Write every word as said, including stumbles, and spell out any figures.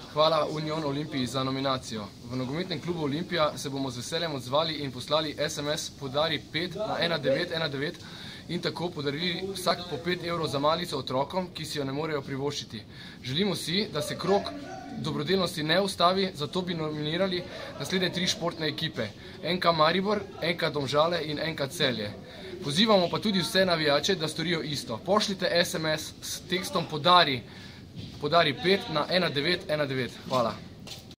Hvala Union Olimpiji za nominacijo. V nogometnem klubu Olimpija se bomo z veseljem odzvali in poslali es em es podari pet na ena devet ena devet in tako podarili vsak po pet evrov za malico otrokom, ki si jo ne morejo privoščiti. Želimo si, da se krog dobrodelnosti ne ustavi, zato bi nominirali naslednje tri športne ekipe. en ka Maribor, en ka Domžale in en ka Celje. Pozivamo pa tudi vse navijače, da storijo isto. Pošljite es em es s tekstom podari, podari pet na ena devet ena devet. Hvala.